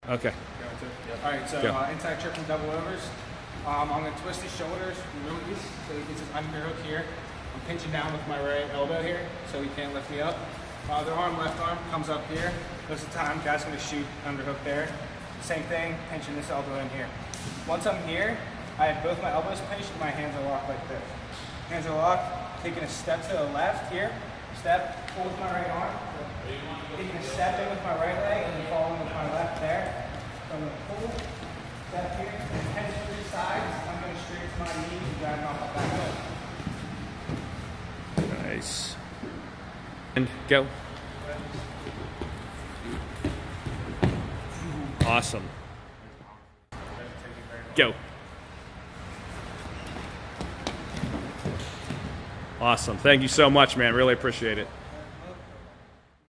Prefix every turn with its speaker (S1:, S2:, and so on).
S1: Okay.
S2: All right, so inside triple double overs. I'm going to twist his shoulders, release, so he gets his underhook here. I'm pinching down with my right elbow here, so he can't lift me up. Other arm, left arm, comes up here. Most of the time, guy's going to shoot underhook there. Same thing, pinching this elbow in here. Once I'm here, I have both my elbows pinched and my hands are locked like this. Hands are locked, taking a step to the left here. Step, pull with my right arm. Taking a step in with my right leg and then following with my left there. So I'm going to pull, step here, head to the sides. I'm going to straight to my knee and grab off my back leg.
S1: Nice. And go. Awesome. Go. Awesome. Thank you so much, man. Really appreciate it.